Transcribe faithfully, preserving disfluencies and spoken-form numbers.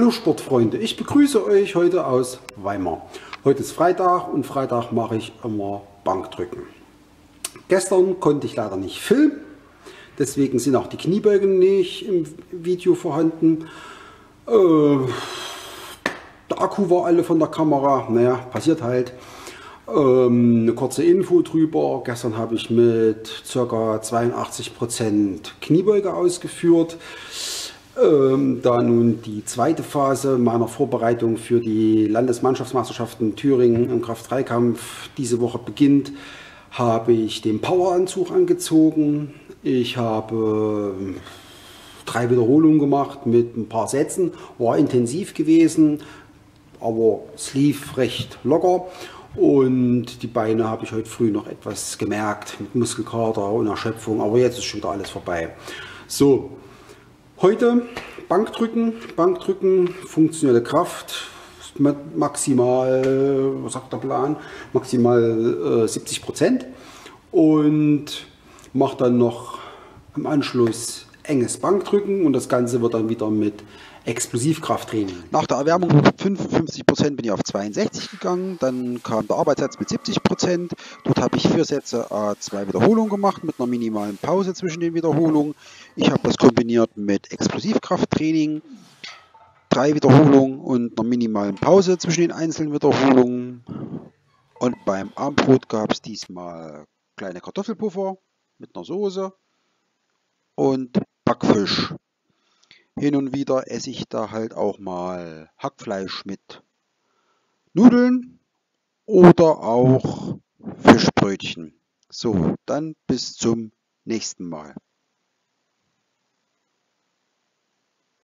Hallo Sportfreunde, ich begrüße euch heute aus Weimar. Heute ist Freitag und Freitag mache ich immer Bankdrücken. Gestern konnte ich leider nicht filmen, deswegen sind auch die Kniebeugen nicht im Video vorhanden. Äh, der Akku war alle von der Kamera, naja, passiert halt. Ähm, eine kurze Info drüber, gestern habe ich mit ca. zweiundachtzig Prozent Kniebeuge ausgeführt. Ähm, da nun die zweite Phase meiner Vorbereitung für die Landesmannschaftsmeisterschaften Thüringen im Kraft-Dreikampf diese Woche beginnt, habe ich den Poweranzug angezogen. Ich habe drei Wiederholungen gemacht mit ein paar Sätzen, war intensiv gewesen, aber es lief recht locker. Und die Beine habe ich heute früh noch etwas gemerkt mit Muskelkater und Erschöpfung, aber jetzt ist schon wieder alles vorbei. So. Heute Bankdrücken, Bankdrücken, funktionelle Kraft, maximal, was sagt der Plan, maximal äh, siebzig Prozent und mache dann noch im Anschluss enges Bankdrücken und das Ganze wird dann wieder mit Explosivkrafttraining. Nach der Erwärmung mit fünfundfünfzig Prozent bin ich auf zweiundsechzig gegangen, dann kam der Arbeitssatz mit siebzig Prozent, dort habe ich vier Sätze, äh, zwei Wiederholungen gemacht mit einer minimalen Pause zwischen den Wiederholungen. Ich habe das kombiniert mit Explosivkrafttraining, drei Wiederholungen und einer minimalen Pause zwischen den einzelnen Wiederholungen. Und beim Armbrot gab es diesmal kleine Kartoffelpuffer mit einer Soße und Backfisch. Hin und wieder esse ich da halt auch mal Hackfleisch mit Nudeln oder auch Fischbrötchen. So, dann bis zum nächsten Mal.